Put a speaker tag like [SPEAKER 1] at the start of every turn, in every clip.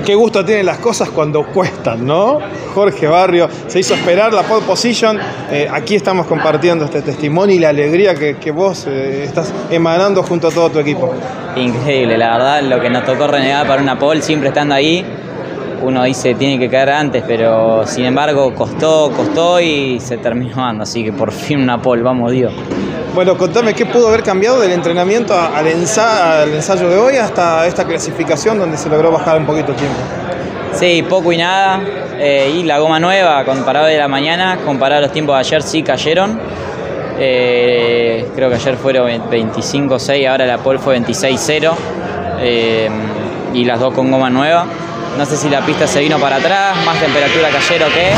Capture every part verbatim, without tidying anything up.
[SPEAKER 1] Qué gusto tienen las cosas cuando cuestan, ¿no? Jorge Barrio se hizo esperar la pole position. Eh, aquí estamos compartiendo este testimonio y la alegría que, que vos eh, estás emanando junto a todo tu equipo.
[SPEAKER 2] Increíble, la verdad, lo que nos tocó renegar para una pole, siempre estando ahí. Uno dice tiene que caer antes, pero sin embargo costó, costó y se terminó dando. Así que por fin una pole, vamos Dios.
[SPEAKER 1] Bueno, contame qué pudo haber cambiado del entrenamiento al ensayo, al ensayo de hoy hasta esta clasificación donde se logró bajar un poquito el tiempo.
[SPEAKER 2] Sí, poco y nada. Eh, y la goma nueva, comparado de la mañana, comparado a los tiempos de ayer, sí cayeron. Eh, creo que ayer fueron veinticinco seis, ahora la pole fue veintiséis cero. Eh, y las dos con goma nueva. No sé si la pista se vino para atrás, más temperatura que ayer o qué.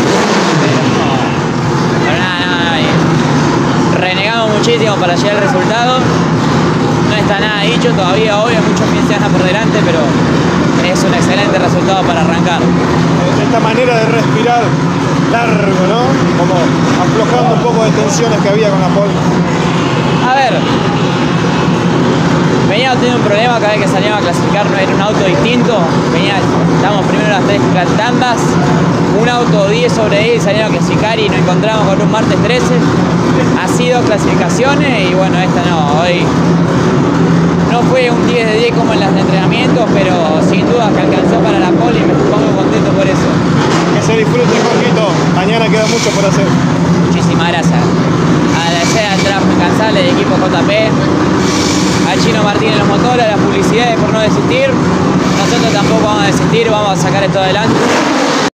[SPEAKER 2] Pero nada, nada, nada. Renegamos muchísimo para llegar al resultado. No está nada dicho todavía, hoy hay muchos fines de semana por delante, pero es un excelente resultado para arrancar.
[SPEAKER 1] Esta manera de respirar largo, ¿no? Como aflojando un poco de tensiones que había con la pole.
[SPEAKER 2] A ver, veníamos teniendo un problema cada vez que salíamos a clasificar, no era un auto distinto. Venía, estábamos primero en las tres tandas, un auto diez sobre diez y salíamos a clasificar y nos encontramos con un martes trece. Ha sido clasificaciones y bueno, esta no, hoy no fue un diez de diez como en los entrenamientos, pero sin duda que alcanzó para la pole y me pongo contento por eso.
[SPEAKER 1] Que se disfrute un poquito, mañana queda mucho por hacer.
[SPEAKER 2] Muchísimas gracias. Agradecer al trabajo incansable del equipo J P, al Chino Martín en los motores, a las publicidades por no desistir. Nosotros tampoco vamos a desistir, vamos a sacar esto adelante.